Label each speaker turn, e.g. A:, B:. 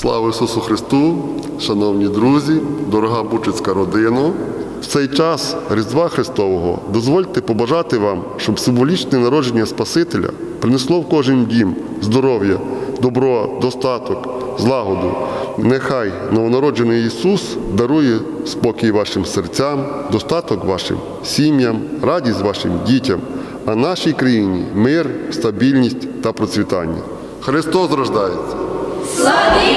A: Слава Ісусу Христу, шановні друзі, дорога бучицька родина! В цей час Різдва Христового дозвольте побажати вам, щоб символічне народження Спасителя принесло в кожен дім здоров'я, добро, достаток, злагоду. Нехай новонароджений Ісус дарує спокій вашим серцям, достаток вашим сім'ям, радість вашим дітям, а нашій країні – мир, стабільність та процвітання. Христос рождається!
B: Славі!